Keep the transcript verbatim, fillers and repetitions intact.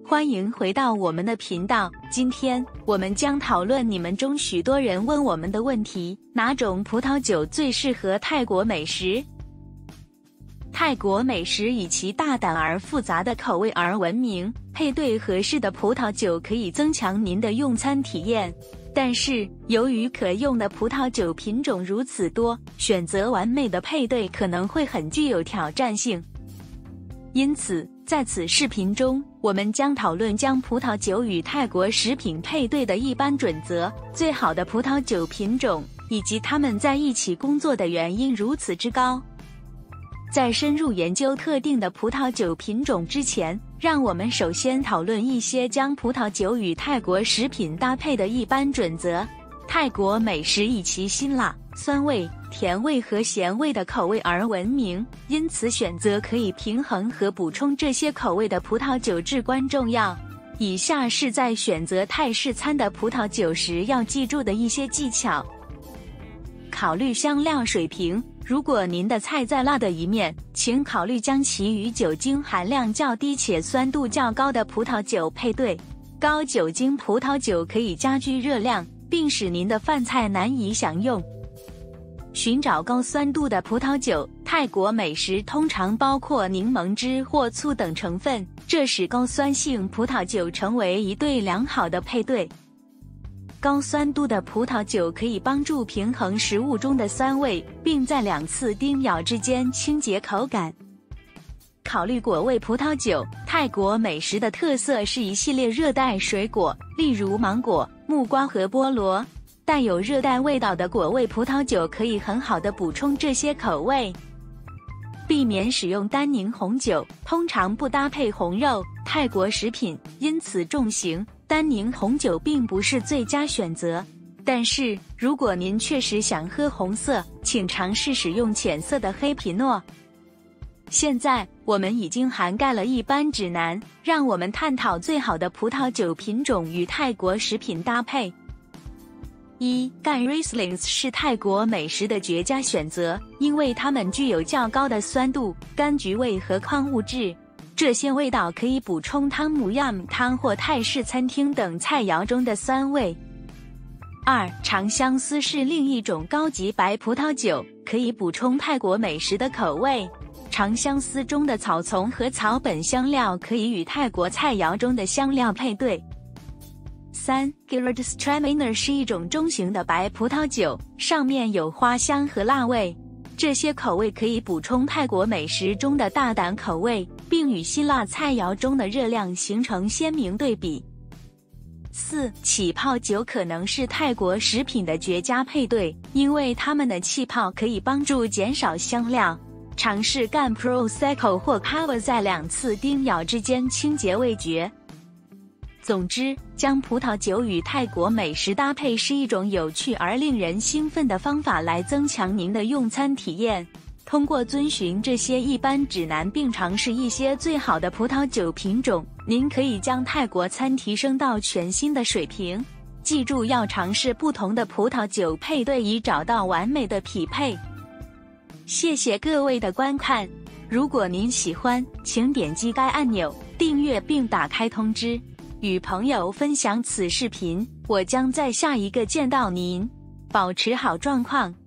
欢迎回到我们的频道。今天我们将讨论你们中许多人问我们的问题：哪种葡萄酒最适合泰国美食？泰国美食以其大胆而复杂的口味而闻名，配对合适的葡萄酒可以增强您的用餐体验。但是，由于可用的葡萄酒品种如此多，选择完美的配对可能会很具有挑战性。因此，在此视频中，我们将讨论将葡萄酒与泰国食品配对的一般准则、最好的葡萄酒品种，以及它们在一起工作的原因如此之高。在深入研究特定的葡萄酒品种之前，让我们首先讨论一些将葡萄酒与泰国食品搭配的一般准则。泰国美食以其辛辣、酸味、甜味和咸味的口味而闻名，因此选择可以平衡和补充这些口味的葡萄酒至关重要。以下是在选择泰式餐的葡萄酒时要记住的一些技巧。考虑香料水平，如果您的菜在辣的一面，请考虑将其与酒精含量较低且酸度较高的葡萄酒配对。高酒精葡萄酒可以加剧热量，并使您的饭菜难以享用。寻找高酸度的葡萄酒，泰国美食通常包括柠檬汁或醋等成分，这使高酸性葡萄酒成为一对良好的配对。高酸度的葡萄酒可以帮助平衡食物中的酸味，并在两次叮咬之间清洁口感。考虑果味葡萄酒，泰国美食的特色是一系列热带水果，例如芒果、木瓜和菠萝。带有热带味道的果味葡萄酒可以很好地补充这些口味。避免使用单宁红酒，通常不搭配红肉、泰国食品，因此重型单宁红酒并不是最佳选择。但是，如果您确实想喝红色，请尝试使用浅色的黑皮诺。现在，我们已经涵盖了一般指南，让我们探讨最好的葡萄酒品种与泰国食品搭配。一、干 Rieslings 是泰国美食的绝佳选择，因为它们具有较高的酸度、柑橘味和矿物质。这些味道可以补充汤姆亚姆汤或泰式餐厅等菜肴中的酸味。二、长相思是另一种高级白葡萄酒，可以补充泰国美食的口味。长相思中的草丛和草本香料可以与泰国菜肴中的香料配对。三 Gewürztraminer 是一种中型的白葡萄酒，上面有花香和辣味。这些口味可以补充泰国美食中的大胆口味，并与辛辣菜肴中的热量形成鲜明对比。四、起泡酒可能是泰国食品的绝佳配对，因为它们的气泡可以帮助减少香料。尝试干 Prosecco 或 Cava 在两次叮咬之间清洁味觉。总之，将葡萄酒与泰国美食搭配是一种有趣而令人兴奋的方法来增强您的用餐体验。通过遵循这些一般指南并尝试一些最好的葡萄酒品种，您可以将泰国餐提升到全新的水平。记住要尝试不同的葡萄酒配对以找到完美的匹配。谢谢各位的观看，如果您喜欢，请点击该按钮订阅并打开通知。与朋友分享此视频，我将在下一个见到您。保持好状况。